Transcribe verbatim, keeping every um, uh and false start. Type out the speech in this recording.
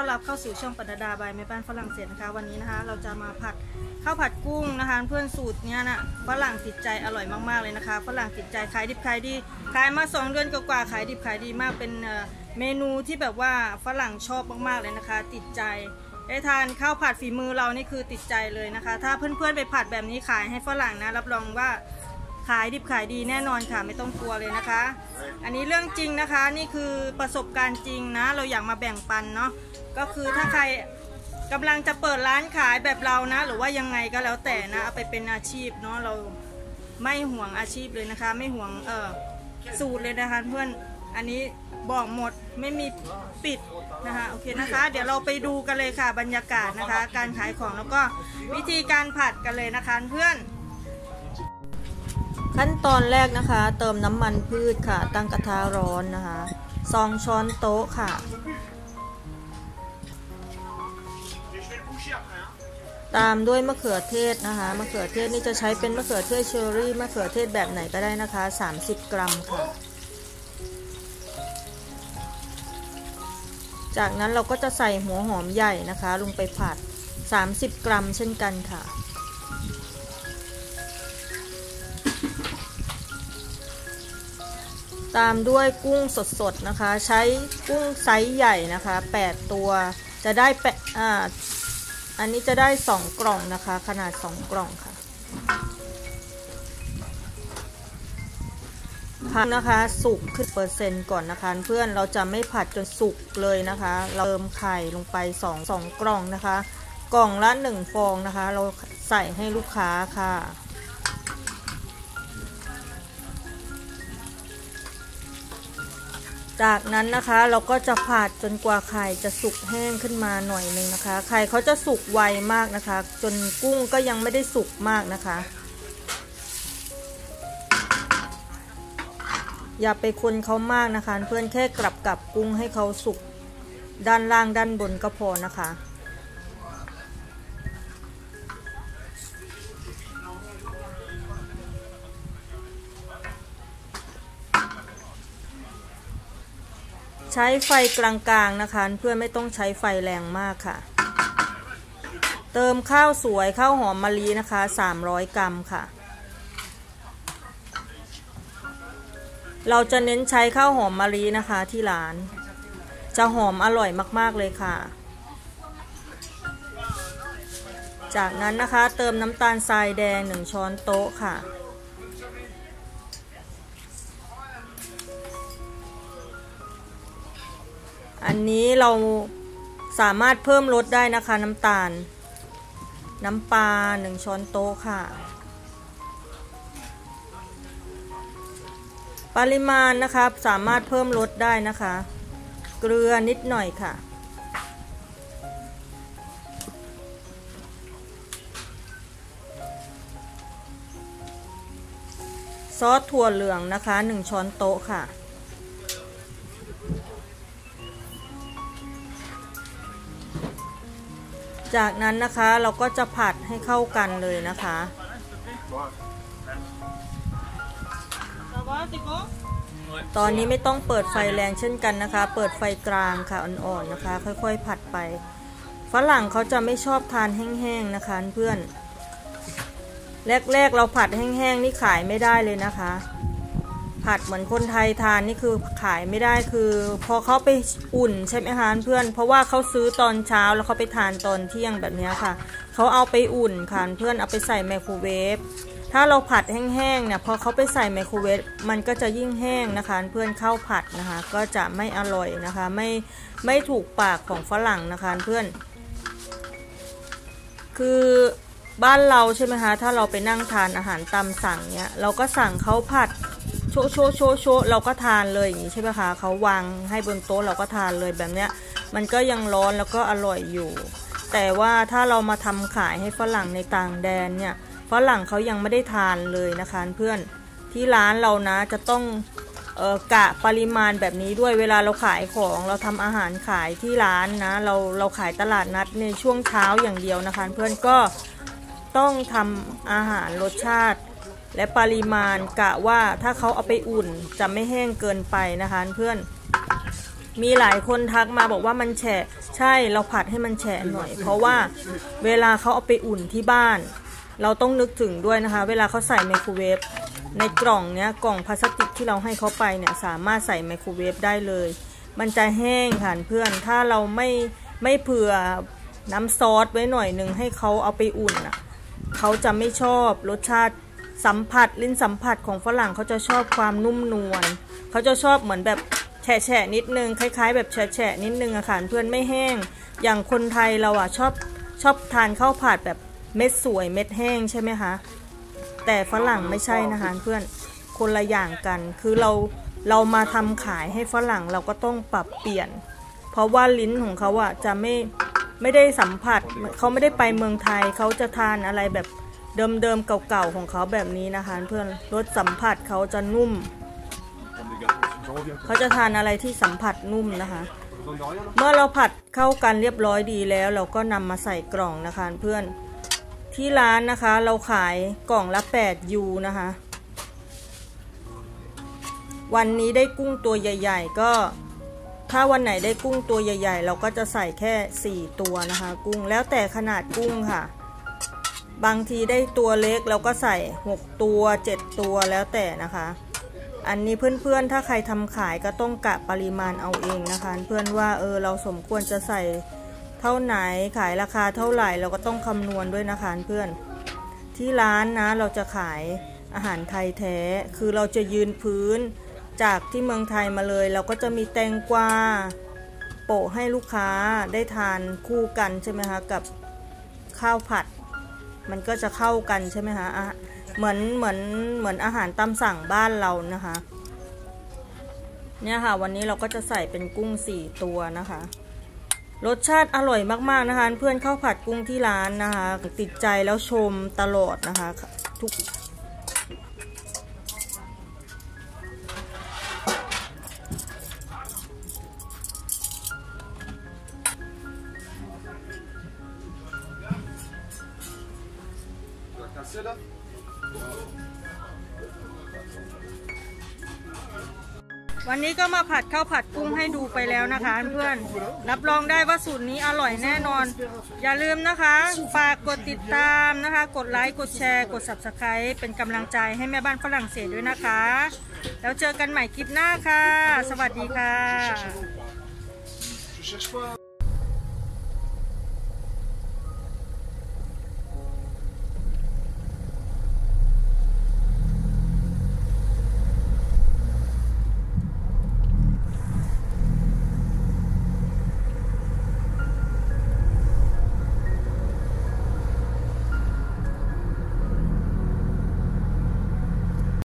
รับเข้าสู่ช่องปนัดดาบายแม่บ้านฝรั่งเศสนะคะวันนี้นะคะเราจะมาผัดข้าวผัดกุ้งนะคะเพื่อนสูตรเนี้ยนะฝรั่งติดใจอร่อยมากๆเลยนะคะฝรั่งติดใจขายดิบขายดีขายมาสองเดือนกว่าๆขายดิบขายดีมากเป็นเมนูที่แบบว่าฝรั่งชอบมากๆเลยนะคะติดใจได้ทานข้าวผัดฝีมือเรานี่คือติดใจเลยนะคะถ้าเพื่อนๆไปผัดแบบนี้ขายให้ฝรั่งนะรับรองว่าขายดิบขายดีแน่นอนค่ะไม่ต้องกลัวเลยนะคะอันนี้เรื่องจริงนะคะนี่คือประสบการณ์จริงนะเราอยากมาแบ่งปันเนาะก็คือถ้าใครกำลังจะเปิดร้านขายแบบเรานะหรือว่ายังไงก็แล้วแต่นะเอาไปเป็นอาชีพเนาะเราไม่ห่วงอาชีพเลยนะคะไม่ห่วงเออสูตรเลยนะคะเพื่อนอันนี้บอกหมดไม่มีปิดนะคะโอเคนะคะเดี๋ยวเราไปดูกันเลยค่ะบรรยากาศนะคะการขายของแล้วก็วิธีการผัดกันเลยนะคะเพื่อนขั้นตอนแรกนะคะเติมน้ำมันพืชค่ะตั้งกระทะร้อนนะคะสองช้อนโต๊ะค่ะตามด้วยมะเขือเทศนะคะมะเขือเทศนี่จะใช้เป็นมะเขือเทศเชอรี่มะเขือเทศแบบไหนก็ได้นะคะสามสิบกรัมค่ะจากนั้นเราก็จะใส่หัวหอมใหญ่นะคะลงไปผัดสามสิบกรัมเช่นกันค่ะตามด้วยกุ้งสดๆนะคะใช้กุ้งไซส์ใหญ่นะคะแปดตัวจะได้แปดอ่าอันนี้จะได้สองกล่องนะคะขนาดสองกล่องค่ะผัดนะคะสุกขึ้นเปอร์เซ็นต์ก่อนนะคะเพื่อนเราจะไม่ผัดจนสุกเลยนะคะเราเติมไข่ลงไปสอง สองกล่องนะคะกล่องละหนึ่งฟองนะคะเราใส่ให้ลูกค้าค่ะจากนั้นนะคะเราก็จะผัดจนกว่าไข่จะสุกแห้งขึ้นมาหน่อยนึงนะคะไข่เขาจะสุกไวมากนะคะจนกุ้งก็ยังไม่ได้สุกมากนะคะอย่าไปคนเขามากนะคะเพื่อนแค่กลับกับกุ้งให้เขาสุกด้านล่างด้านบนก็พอนะคะใช้ไฟกลางๆนะคะเพื่อนไม่ต้องใช้ไฟแรงมากค่ะเติมข้าวสวยข้าวหอมมะลินะคะสามร้อยกรัมค่ะเราจะเน้นใช้ข้าวหอมมะลินะคะที่ร้านจะหอมอร่อยมากๆเลยค่ะจากนั้นนะคะเติมน้ำตาลทรายแดงหนึ่งช้อนโต๊ะค่ะอันนี้เราสามารถเพิ่มรสได้นะคะน้ำตาลน้ำปลาหนึ่งช้อนโต๊ะค่ะปริมาณนะคะสามารถเพิ่มรสได้นะคะเกลือนิดหน่อยค่ะซอสถั่วเหลืองนะคะหนึ่งช้อนโต๊ะค่ะจากนั้นนะคะเราก็จะผัดให้เข้ากันเลยนะคะตอนนี้ไม่ต้องเปิดไฟแรงเช่นกันนะคะเปิดไฟกลางค่ะอ่อนๆนะคะค่อยๆผัดไปฝรั่งเขาจะไม่ชอบทานแห้งๆนะคะเพื่อนแรกๆเราผัดแห้งๆนี่ขายไม่ได้เลยนะคะผัดเหมือนคนไทยทานนี่คือขายไม่ได้คือพอเขาไปอุ่นใช่ไหมคะเพื่อนเพราะว่าเขาซื้อตอนเช้าแล้วเขาไปทานตอนเที่ยงแบบนี้ค่ะเขาเอาไปอุ่นค่ะเพื่อนเอาไปใส่ไมโครเวฟถ้าเราผัดแห้งๆเนี่ยพอเขาไปใส่ไมโครเวฟมันก็จะยิ่งแห้งนะคะเพื่อนข้าวผัดนะคะก็จะไม่อร่อยนะคะไม่ไม่ถูกปากของฝรั่งนะคะเพื่อนคือบ้านเราใช่ไหมคะถ้าเราไปนั่งทานอาหารตามสั่งเนี่ยเราก็สั่งเขาผัดโชโชโชโชเราก็ทานเลยอย่างนี้ใช่ไหมคะเขาวางให้บนโต๊ะเราก็ทานเลยแบบเนี้ยมันก็ยังร้อนแล้วก็อร่อยอยู่แต่ว่าถ้าเรามาทำขายให้ฝรั่งในต่างแดนเนี่ยฝรั่งเขายังไม่ได้ทานเลยนะคะเพื่อนที่ร้านเรานะจะต้องเอ่อกะปริมาณแบบนี้ด้วยเวลาเราขายของเราทำอาหารขายที่ร้านนะเราเราขายตลาดนัดในช่วงเช้าอย่างเดียวนะคะเพื่อนก็ต้องทำอาหารรสชาติและปริมาณกะว่าถ้าเขาเอาไปอุ่นจะไม่แห้งเกินไปนะคะเพื่อนมีหลายคนทักมาบอกว่ามันแฉะใช่เราผัดให้มันแฉะหน่อยเพราะว่าเวลาเขาเอาไปอุ่นที่บ้านเราต้องนึกถึงด้วยนะคะเวลาเขาใส่ไมโครเวฟในกล่องเนี้ยกล่องพลาสติกที่เราให้เขาไปเนี่ยสามารถใส่ไมโครเวฟได้เลยมันจะแห้งค่ะเพื่อนถ้าเราไม่ไม่เผื่อน้ำซอสไว้หน่อยหนึ่งให้เขาเอาไปอุ่นอ่ะเขาจะไม่ชอบรสชาติสัมผัสลิ้นสัมผัสของฝรั่งเขาจะชอบความนุ่มนวลเขาจะชอบเหมือนแบบแฉะๆนิดนึงคล้ายๆแบบแฉะๆนิดนึงอะค่ะเพื่อนไม่แห้งอย่างคนไทยเราอะชอบชอบทานข้าวผัดแบบเม็ดสวยเม็ดแห้งใช่ไหมคะแต่ฝรั่งไม่ใช่นะคะเพื่อนคนละอย่างกันคือเราเรามาทำขายให้ฝรั่งเราก็ต้องปรับเปลี่ยนเพราะว่าลิ้นของเขาอะจะไม่ไม่ได้สัมผัสเขาไม่ได้ไปเมืองไทยเขาจะทานอะไรแบบเดิมๆเก่าๆของเขาแบบนี้นะคะเพื่อนรสสัมผัสเขาจะนุ่มเขาจะทานอะไรที่สัมผัสนุ่มนะคะเมื่อเราผัดเข้ากันเรียบร้อยดีแล้วเราก็นำมาใส่กล่องนะคะเพื่อนที่ร้านนะคะเราขายกล่องละแปดยูนะคะวันนี้ได้กุ้งตัวใหญ่ๆก็ถ้าวันไหนได้กุ้งตัวใหญ่ๆเราก็จะใส่แค่สี่ตัวนะคะกุ้งแล้วแต่ขนาดกุ้งค่ะบางทีได้ตัวเล็กเราก็ใส่หกตัวเจ็ดตัวแล้วแต่นะคะอันนี้เพื่อนๆถ้าใครทำขายก็ต้องกะปริมาณเอาเองนะคะเพื่อนว่าเออเราสมควรจะใส่เท่าไหนขายราคาเท่าไหร่เราก็ต้องคำนวณด้วยนะคะเพื่อนที่ร้านนะเราจะขายอาหารไทยแท้คือเราจะยืนพื้นจากที่เมืองไทยมาเลยเราก็จะมีแตงกวาโปะให้ลูกค้าได้ทานคู่กันใช่ไหมคะกับข้าวผัดมันก็จะเข้ากันใช่ไหมคะเหมือนเหมือนเหมือนอาหารตามสั่งบ้านเรานะคะเนี่ยค่ะวันนี้เราก็จะใส่เป็นกุ้งสี่ตัวนะคะรสชาติอร่อยมากๆนะคะเพื่อนข้าวผัดกุ้งที่ร้านนะคะติดใจแล้วชมตลอดนะคะทุกวันนี้ก็มาผัดข้าวผัดกุ้งให้ดูไปแล้วนะคะเพื่อนรับรองได้ว่าสูตรนี้อร่อยแน่นอนอย่าลืมนะคะฝากกดติดตามนะคะกดไลค์กดแชร์กด ซับสไครบ์ เป็นกำลังใจให้แม่บ้านฝรั่งเศสด้วยนะคะแล้วเจอกันใหม่คลิปหน้าค่ะสวัสดีค่ะ